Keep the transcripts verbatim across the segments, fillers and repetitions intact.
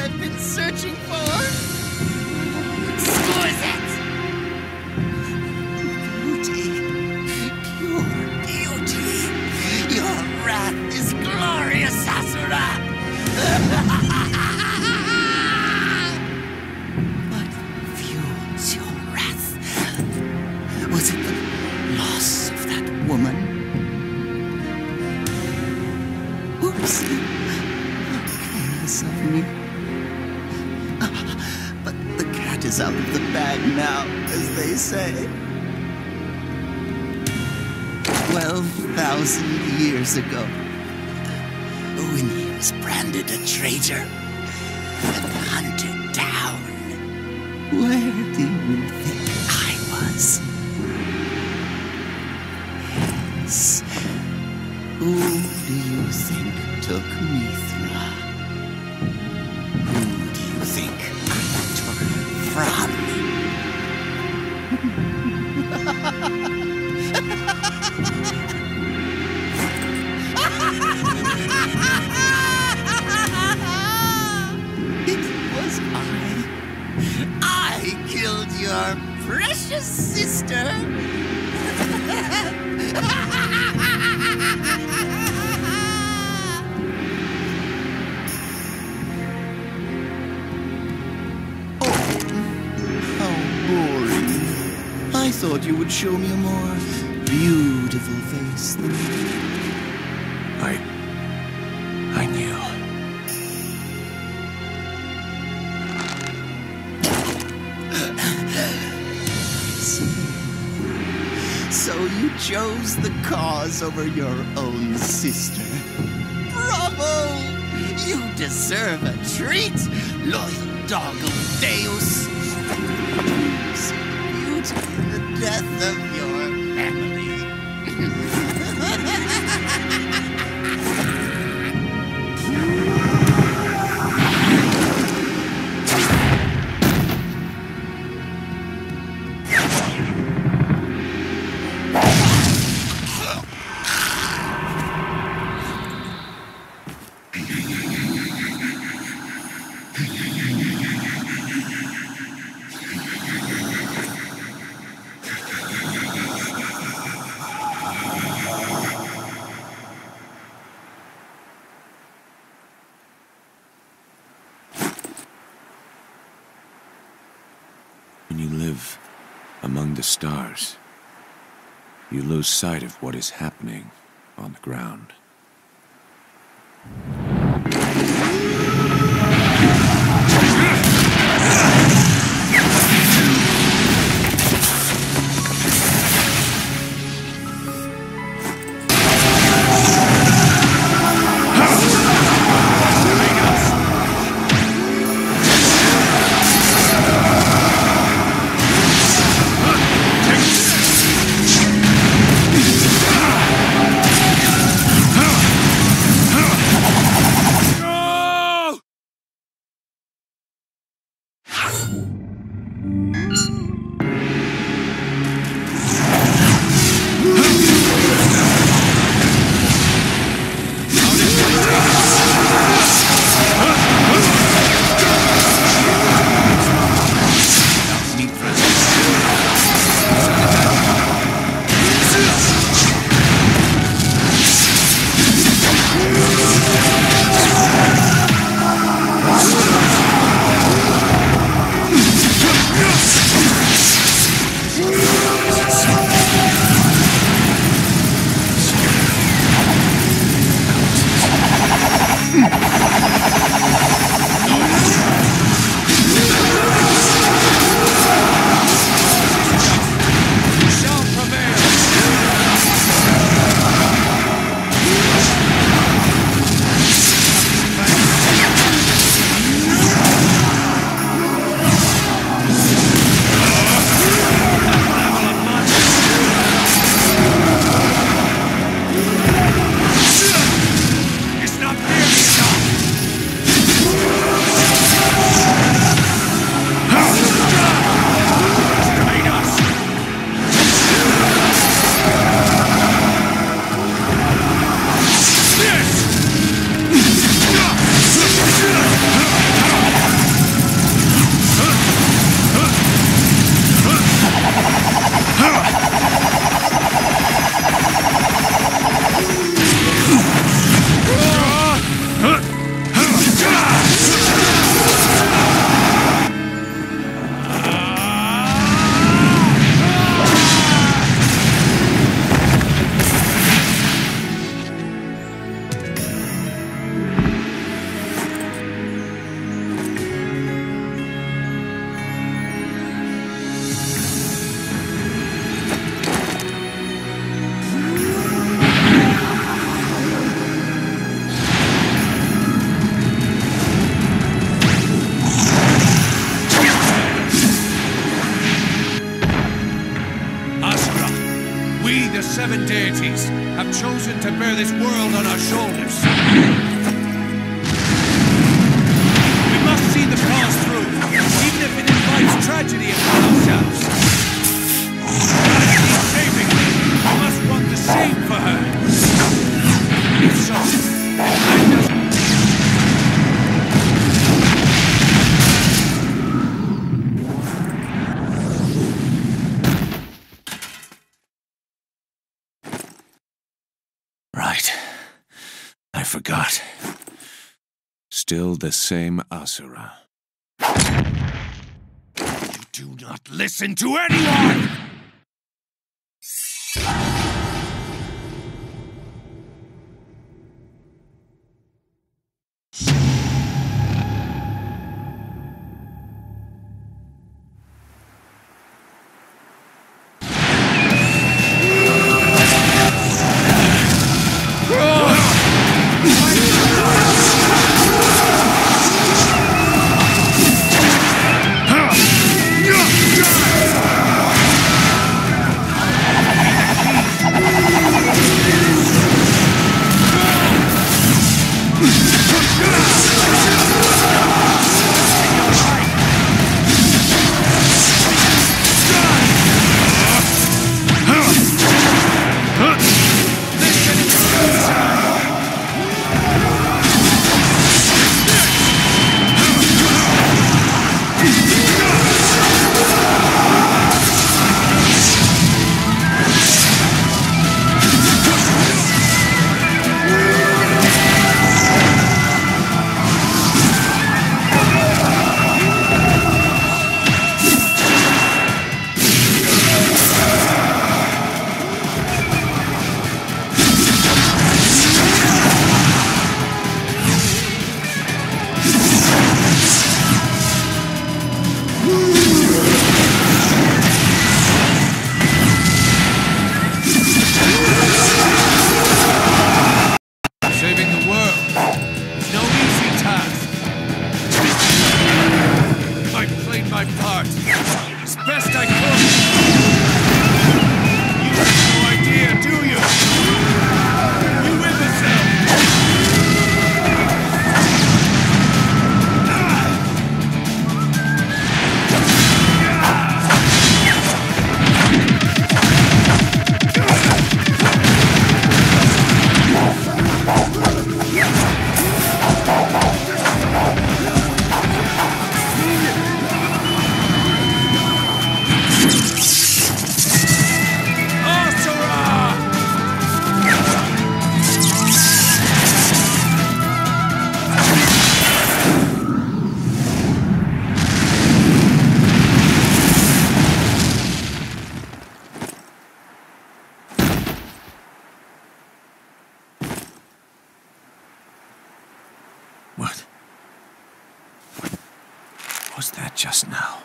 I've been searching for. Exquisite! Beauty. Pure beauty. Your wrath is glorious, Asura! What fuels your wrath? Was it the loss of that woman? Oops. Careless of me. But the cat is out of the bag now, as they say. Twelve thousand years ago, when he was branded a traitor and hunted down, where do you think I was? Yes. Who do you think took Mithra? Who do you think I took from? It was I. I killed your precious sister. I thought you would show me a more beautiful face than that. I... I knew. See? So you chose the cause over your own sister. Bravo! You deserve a treat, loyal dog of Deus. The death of your family. When you live among the stars, you lose sight of what is happening on the ground. Huh! seven deities have chosen to bear this world on our shoulders. We must see the cause through, even if it invites tragedy upon ourselves. If she's saving me, we must want the same for her. If so, then let us... Right. I forgot. Still the same Asura. You do not listen to anyone! What? What was that just now?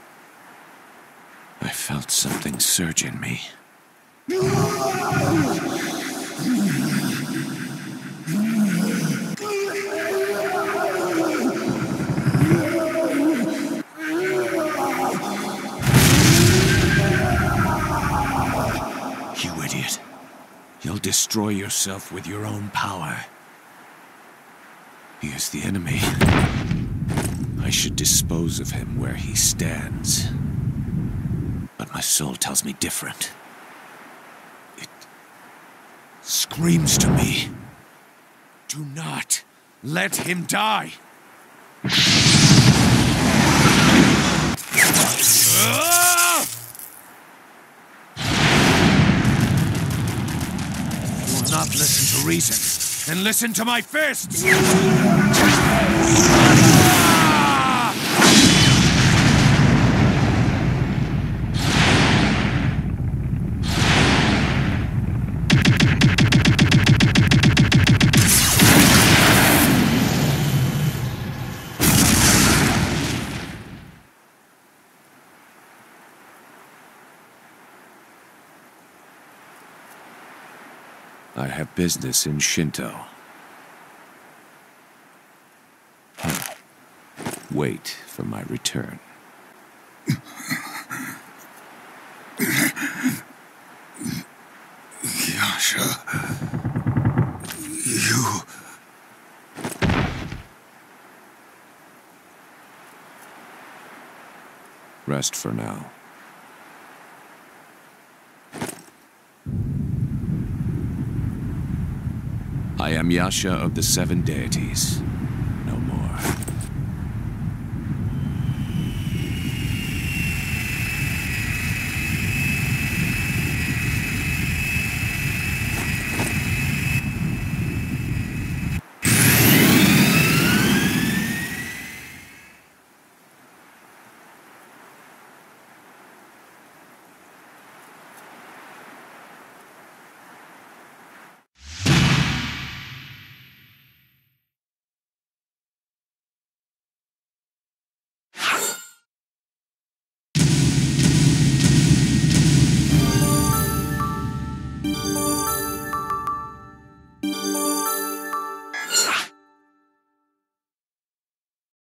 I felt something surge in me. You idiot. You'll destroy yourself with your own power. He is the enemy. I should dispose of him where he stands. But my soul tells me different. It screams to me. Do not let him die! You will not listen to reason, then listen to my fists! I have business in Shinto. Huh. Wait for my return. Rest for now. I am Yasha of the Seven Deities.